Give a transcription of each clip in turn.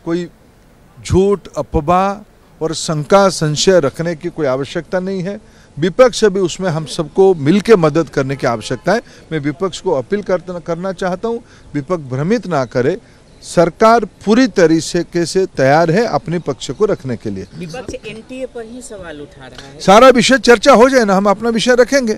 कोई झूठ, अफवाह और शंका संशय रखने की कोई आवश्यकता नहीं है। विपक्ष भी उसमें हम सबको मिलकर मदद करने की आवश्यकता है। मैं विपक्ष को अपील करना चाहता हूँ, विपक्ष भ्रमित ना करे। सरकार पूरी तरीके से तैयार है अपने पक्ष को रखने के लिए। विपक्ष एनटीए पर ही सवाल उठा रहा है। सारा विषय चर्चा हो जाए ना, हम अपना विषय रखेंगे।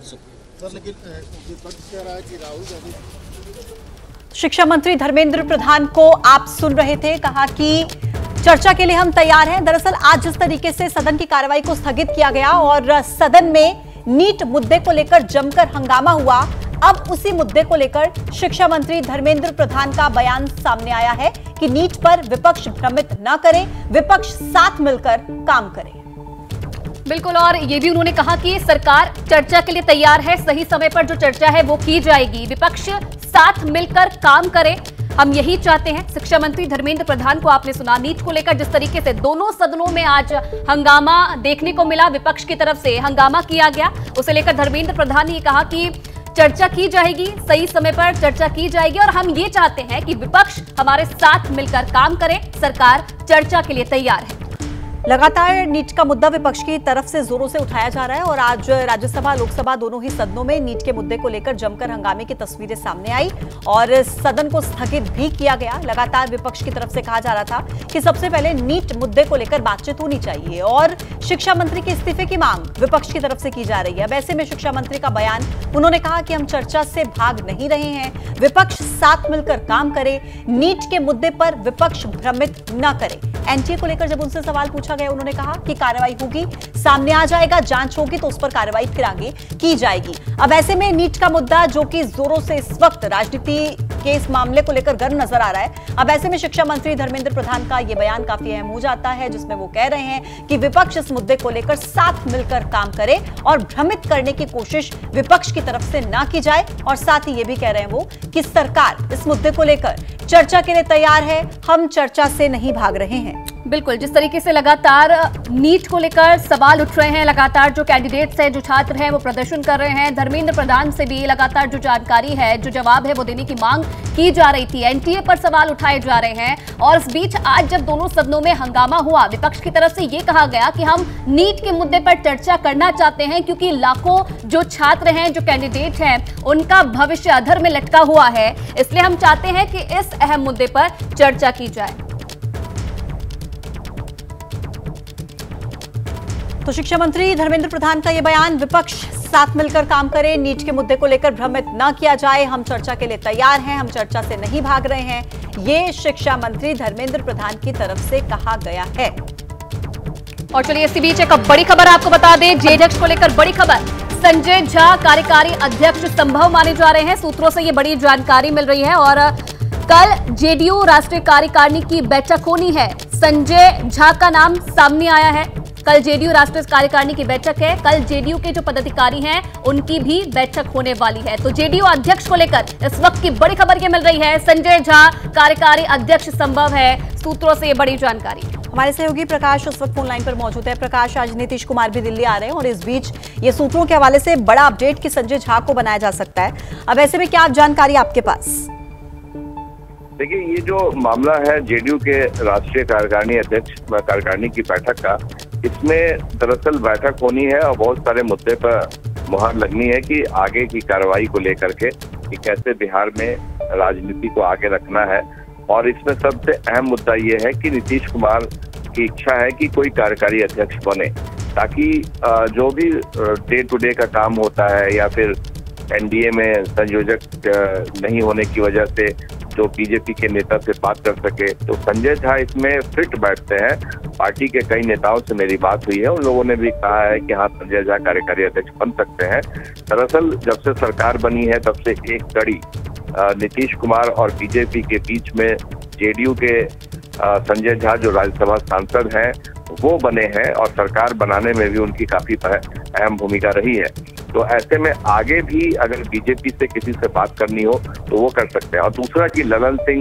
शिक्षा मंत्री धर्मेंद्र प्रधान को आप सुन रहे थे, कहा कि चर्चा के लिए हम तैयार हैं। दरअसल आज जिस तरीके से सदन की कार्रवाई को स्थगित किया गया और सदन में नीट मुद्दे को लेकर जमकर हंगामा हुआ, अब उसी मुद्दे को लेकर शिक्षा मंत्री धर्मेंद्र प्रधान का बयान सामने आया है कि नीट पर विपक्ष भ्रमित न करे, विपक्ष साथ मिलकर काम करे। बिल्कुल, और ये भी उन्होंने कहा कि सरकार चर्चा के लिए तैयार है, सही समय पर जो चर्चा है वो की जाएगी, विपक्ष साथ मिलकर काम करे, हम यही चाहते हैं। शिक्षा मंत्री धर्मेंद्र प्रधान को आपने सुना, नीट को लेकर जिस तरीके से दोनों सदनों में आज हंगामा देखने को मिला, विपक्ष की तरफ से हंगामा किया गया, उसे लेकर धर्मेंद्र प्रधान ने कहा कि चर्चा की जाएगी, सही समय पर चर्चा की जाएगी और हम ये चाहते हैं कि विपक्ष हमारे साथ मिलकर काम करे, सरकार चर्चा के लिए तैयार है। लगातार नीट का मुद्दा विपक्ष की तरफ से जोरों से उठाया जा रहा है और आज राज्यसभा लोकसभा दोनों ही सदनों में नीट के मुद्दे को लेकर जमकर हंगामे की तस्वीरें सामने आई और सदन को स्थगित भी किया गया। लगातार विपक्ष की तरफ से कहा जा रहा था कि सबसे पहले नीट मुद्दे को लेकर बातचीत होनी चाहिए और शिक्षा मंत्री के इस्तीफे की मांग विपक्ष की तरफ से की जा रही है। अब ऐसे में शिक्षा मंत्री का बयान, उन्होंने कहा कि हम चर्चा से भाग नहीं रहे हैं, विपक्ष साथ मिलकर काम करे, नीट के मुद्दे पर विपक्ष भ्रमित न करे। एनटीए को लेकर जब उनसे सवाल पूछा गया, उन्होंने कहा कि कार्रवाई होगी, सामने आ जाएगा, जांच होगी तो उस पर कार्रवाई फिर आगे की जाएगी। अब ऐसे में नीट का मुद्दा जो कि जोरों से इस वक्त राजनीति के इस मामले को लेकर गर्म नजर आ रहा है, अब ऐसे में शिक्षा मंत्री धर्मेंद्र प्रधान का यह बयान काफी अहम हो जाता है, जिसमें वो कह रहे हैं कि विपक्ष इस मुद्दे को लेकर साथ मिलकर काम करे और भ्रमित करने की कोशिश विपक्ष की तरफ से ना की जाए। और साथ ही ये भी कह रहे हैं वो कि सरकार इस मुद्दे को लेकर चर्चा के लिए तैयार है, हम चर्चा से नहीं भाग रहे हैं। बिल्कुल, जिस तरीके से लगातार नीट को लेकर सवाल उठ रहे हैं, लगातार जो कैंडिडेट्स हैं, जो छात्र हैं वो प्रदर्शन कर रहे हैं, धर्मेंद्र प्रधान से भी लगातार जो जानकारी है, जो जवाब है वो देने की मांग की जा रही थी, एनटीए पर सवाल उठाए जा रहे हैं और इस बीच आज जब दोनों सदनों में हंगामा हुआ, विपक्ष की तरफ से ये कहा गया कि हम नीट के मुद्दे पर चर्चा करना चाहते हैं क्योंकि लाखों जो छात्र हैं, जो कैंडिडेट हैं, उनका भविष्य अधर में लटका हुआ है, इसलिए हम चाहते हैं कि इस अहम मुद्दे पर चर्चा की जाए। तो शिक्षा मंत्री धर्मेंद्र प्रधान का यह बयान, विपक्ष साथ मिलकर काम करे, नीट के मुद्दे को लेकर भ्रमित न किया जाए, हम चर्चा के लिए तैयार हैं, हम चर्चा से नहीं भाग रहे हैं, ये शिक्षा मंत्री धर्मेंद्र प्रधान की तरफ से कहा गया है। और चलिए इसी बीच एक बड़ी खबर आपको बता दें, जेडीयू को लेकर बड़ी खबर, संजय झा कार्यकारी अध्यक्ष संभव माने जा रहे हैं, सूत्रों से ये बड़ी जानकारी मिल रही है और कल जेडीयू राष्ट्रीय कार्यकारिणी की बैठक होनी है, संजय झा का नाम सामने आया है। कल जेडीयू राष्ट्रीय कार्यकारिणी की बैठक है, कल जेडीयू के जो पदाधिकारी हैं उनकी भी बैठक होने वाली है। तो जेडीयू अध्यक्ष को लेकर इस वक्त की बड़ी खबर ये मिल रही है, संजय झा कार्यकारी अध्यक्ष संभव है, सूत्रों से ये बड़ी जानकारी। हमारे सहयोगी प्रकाश उस वक्त फोन लाइन पर मौजूद है। प्रकाश, आज नीतीश कुमार भी दिल्ली आ रहे हैं और इस बीच ये सूत्रों के हवाले से बड़ा अपडेट कि संजय झा को बनाया जा सकता है, अब ऐसे में क्या जानकारी आपके पास? देखिए, ये जो मामला है जेडीयू के राष्ट्रीय कार्यकारिणी अध्यक्ष कार्यकारिणी की बैठक का, इसमें दरअसल बैठक होनी है और बहुत सारे मुद्दे पर मुहर लगनी है कि आगे की कार्रवाई को लेकर के कि कैसे बिहार में राजनीति को आगे रखना है। और इसमें सबसे अहम मुद्दा ये है कि नीतीश कुमार की इच्छा है कि कोई कार्यकारी अध्यक्ष बने, ताकि जो भी डे टू डे का काम होता है या फिर एनडीए में संयोजक नहीं होने की वजह से जो बीजेपी के नेता से बात कर सके, तो संजय झा इसमें फिट बैठते हैं। पार्टी के कई नेताओं से मेरी बात हुई है, उन लोगों ने भी कहा है कि हाँ, संजय झा कार्यकारी अध्यक्ष बन सकते हैं। दरअसल जब से सरकार बनी है तब से एक कड़ी नीतीश कुमार और बीजेपी के बीच में जेडीयू के संजय झा जो राज्यसभा सांसद हैं वो बने हैं और सरकार बनाने में भी उनकी काफी अहम भूमिका रही है। तो ऐसे में आगे भी अगर बीजेपी से किसी से बात करनी हो तो वो कर सकते हैं। और दूसरा कि ललन सिंह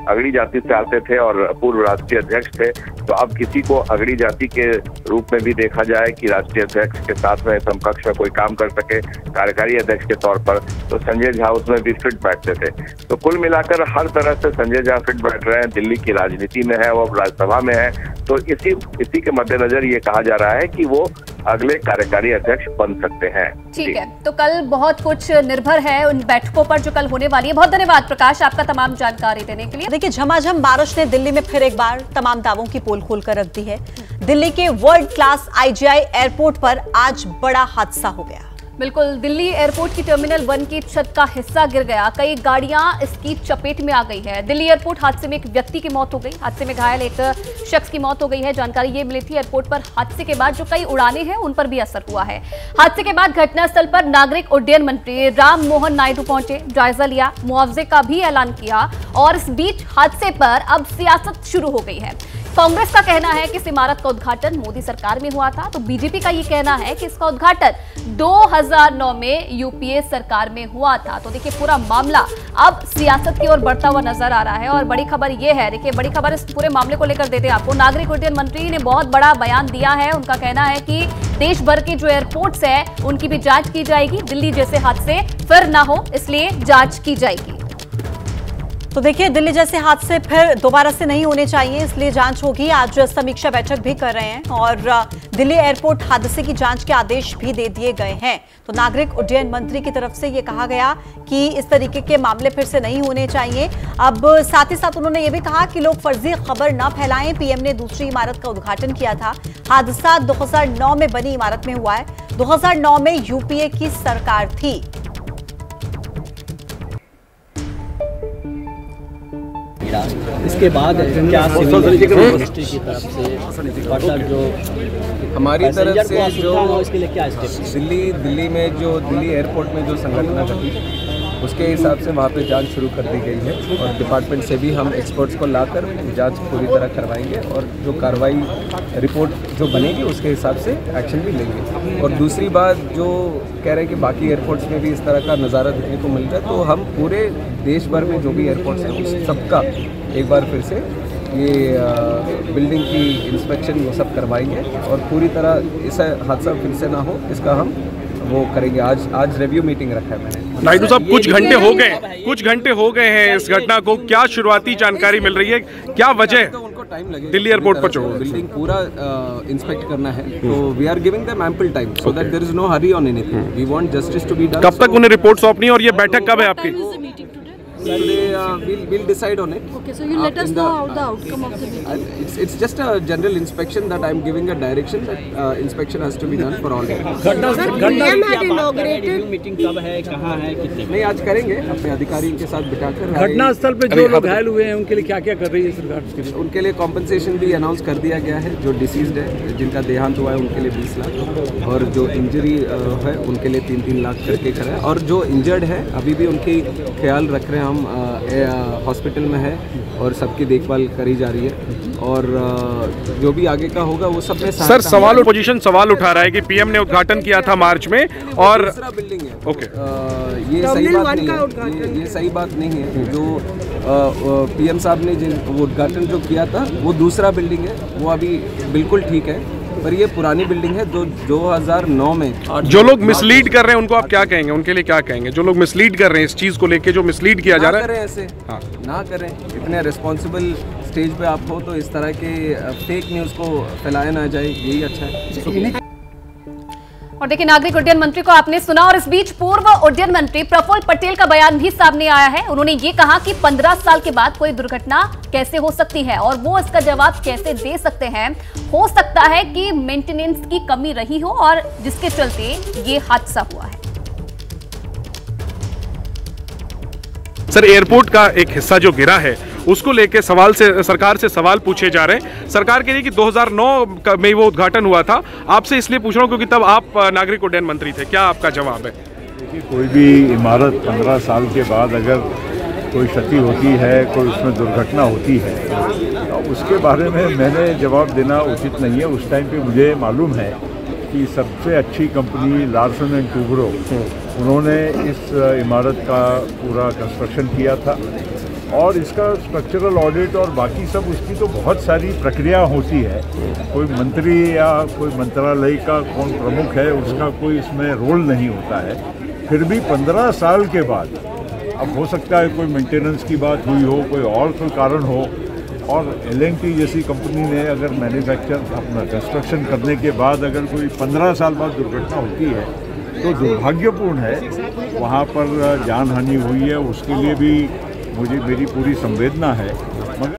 अगड़ी जाति से आते थे और पूर्व राष्ट्रीय अध्यक्ष थे, तो अब किसी को अगड़ी जाति के रूप में भी देखा जाए कि राष्ट्रीय अध्यक्ष के साथ में समकक्ष में कोई काम कर सके कार्यकारी अध्यक्ष के तौर पर, तो संजय झा उसमें भी फिट बैठते थे। तो कुल मिलाकर हर तरह से संजय झा फिट बैठ रहे हैं, दिल्ली की राजनीति में है, वो राज्यसभा में है, तो इसी के मद्देनजर ये कहा जा रहा है कि वो अगले कार्यकारी अध्यक्ष बन सकते हैं। ठीक है, तो कल बहुत कुछ निर्भर है उन बैठकों पर जो कल होने वाली है। बहुत धन्यवाद प्रकाश आपका तमाम जानकारी देने के लिए। देखिए, झमाझम बारिश ने दिल्ली में फिर एक बार तमाम दावों की पोल खोलकर रख दी है। दिल्ली के वर्ल्ड क्लास IGI एयरपोर्ट पर आज बड़ा हादसा हो गया। बिल्कुल, दिल्ली एयरपोर्ट की टर्मिनल 1 की छत का हिस्सा गिर गया, कई गाड़ियां इसकी चपेट में आ गई है। दिल्ली एयरपोर्ट हादसे में एक व्यक्ति की मौत हो गई, हादसे में घायल एक शख्स की मौत हो गई है। जानकारी ये मिली थी एयरपोर्ट पर हादसे के बाद जो कई उड़ानें हैं उन पर भी असर हुआ है। हादसे के बाद घटनास्थल पर नागरिक उड्डयन मंत्री राम मोहन नायडू पहुंचे, जायजा लिया, मुआवजे का भी ऐलान किया और इस बीच हादसे पर अब सियासत शुरू हो गई है। कांग्रेस का कहना है कि इस इमारत का उद्घाटन मोदी सरकार में हुआ था, तो बीजेपी का ये कहना है कि इसका उद्घाटन 2009 में यूपीए सरकार में हुआ था। तो देखिए, पूरा मामला अब सियासत की ओर बढ़ता हुआ नजर आ रहा है और बड़ी खबर ये है, देखिए बड़ी खबर इस पूरे मामले को लेकर देते हैं आपको। नागरिक उड्डयन मंत्री ने बहुत बड़ा बयान दिया है। उनका कहना है कि देश भर के जो एयरपोर्ट्स है उनकी भी जांच की जाएगी, दिल्ली जैसे हादसे फिर ना हो इसलिए जांच की जाएगी। तो देखिए, दिल्ली जैसे हादसे फिर दोबारा से नहीं होने चाहिए, इसलिए जांच होगी। आज समीक्षा बैठक भी कर रहे हैं और दिल्ली एयरपोर्ट हादसे की जांच के आदेश भी दे दिए गए हैं। तो नागरिक उड्डयन मंत्री की तरफ से ये कहा गया कि इस तरीके के मामले फिर से नहीं होने चाहिए। अब साथ ही साथ उन्होंने ये भी कहा कि लोग फर्जी खबर न फैलाएं। पीएम ने दूसरी इमारत का उद्घाटन किया था। हादसा 2009 में बनी इमारत में हुआ है। 2009 में यूपीए की सरकार थी। इसके बाद क्या मिनिस्ट्री की तरफ से मतलब जो हमारी तरफ से जो इसके लिए क्या स्टेप दिल्ली में जो दिल्ली एयरपोर्ट में जो संगठन घटी उसके हिसाब से वहाँ पे जांच शुरू कर दी गई है और डिपार्टमेंट से भी हम एक्सपर्ट्स को लाकर जांच पूरी तरह करवाएंगे और जो कार्रवाई रिपोर्ट जो बनेगी उसके हिसाब से एक्शन भी लेंगे। और दूसरी बात जो कह रहे हैं कि बाकी एयरपोर्ट्स में भी इस तरह का नज़ारा देखने को मिलता है, तो हम पूरे देश भर में जो भी एयरपोर्ट्स हैं उस सबका एक बार फिर से ये बिल्डिंग की इंस्पेक्शन वो सब करवाएंगे और पूरी तरह ऐसा हादसा फिर से ना हो इसका हम वो करेंगे। आज रिव्यू मीटिंग रखा है मैंने। नायडू साहब, कुछ घंटे हो गए हैं इस घटना को, क्या शुरुआती जानकारी मिल रही है, क्या वजह तो उनको टाइम लगेगा दिल्ली एयरपोर्ट पर बिल्डिंग पूरा इंस्पेक्ट करना है, तो we are giving them ample time so that there is no hurry on anything. We want justice to be done. कब तक उन्हें रिपोर्ट सौंपनी और ये बैठक कब है आपकी? We'll decide on it. Okay, so you'll let us know how the outcome of the meeting. It's just a general inspection that I'm giving a direction that inspection has to be done for all. Meeting कब है, कहाँ है, कितने? नहीं, आज करेंगे अपने अधिकारियों के साथ बिठाकर। घटनास्थल पे जो लोग घायल हुए हैं उनके लिए क्या क्या कर रही है सरकार? उनके लिए कॉम्पनसेशन भी अनाउंस कर दिया गया है। जो डिसीज्ड है, जिनका देहांत हुआ है उनके लिए 20 लाख और जो इंजरी है उनके लिए 3-3 लाख करके करें। और जो इंजर्ड है अभी भी उनकी ख्याल रख रहे हैं हम, हॉस्पिटल में है और सबकी देखभाल करी जा रही है और जो भी आगे का होगा वो सब में। सर, पोजीशन सवाल उठा रहा है कि पीएम ने उद्घाटन किया था मार्च में और दूसरा बिल्डिंग है। ओके, ये सही बात नहीं है, ये सही बात नहीं है। जो पीएम साहब ने वो उद्घाटन जो किया था वो दूसरा बिल्डिंग है, वो अभी बिल्कुल ठीक है, पर ये पुरानी बिल्डिंग है जो 2009 में। जो लोग मिसलीड कर रहे हैं उनको आप क्या कहेंगे, उनके लिए क्या कहेंगे? जो लोग मिसलीड कर रहे हैं इस चीज को लेके, जो मिसलीड किया जा रहा है, करें ऐसे ना करें। इतने रिस्पॉन्सिबल स्टेज पे आप हो तो इस तरह के फेक न्यूज़ को फैलाया ना जाए, यही अच्छा है। और देखिए, नागरिक उड्डयन मंत्री को आपने सुना और इस बीच पूर्व उड्डयन मंत्री प्रफुल्ल पटेल का बयान भी सामने आया है। उन्होंने ये कहा कि 15 साल के बाद कोई दुर्घटना कैसे हो सकती है और वो इसका जवाब कैसे दे सकते हैं। हो सकता है कि मेंटेनेंस की कमी रही हो और जिसके चलते ये हादसा हुआ है। सर, एयरपोर्ट का एक हिस्सा जो गिरा है उसको लेके सरकार से सवाल पूछे जा रहे हैं। सरकार कह रही है कि 2009 में वो उद्घाटन हुआ था। आपसे इसलिए पूछ रहा हूँ क्योंकि तब आप नागरिक उड्डयन मंत्री थे। क्या आपका जवाब है? देखिए, कोई भी इमारत 15 साल के बाद अगर कोई क्षति होती है, कोई उसमें दुर्घटना होती है, तो उसके बारे में मैंने जवाब देना उचित नहीं है। उस टाइम पे मुझे मालूम है कि सबसे अच्छी कंपनी लार्सन एंड टूब्रो, उन्होंने इस इमारत का पूरा कंस्ट्रक्शन किया था और इसका स्ट्रक्चरल ऑडिट और बाकी सब उसकी तो बहुत सारी प्रक्रिया होती है। कोई मंत्री या कोई मंत्रालय का कौन प्रमुख है उसका कोई इसमें रोल नहीं होता है। फिर भी 15 साल के बाद अब हो सकता है कोई मेंटेनेंस की बात हुई हो, कोई और कोई कारण हो, और L&T जैसी कंपनी ने अगर मैन्युफैक्चर अपना कंस्ट्रक्शन करने के बाद अगर कोई 15 साल बाद दुर्घटना होती है तो दुर्भाग्यपूर्ण है। वहाँ पर जान हानि हुई है, उसके लिए भी मेरी पूरी संवेदना है।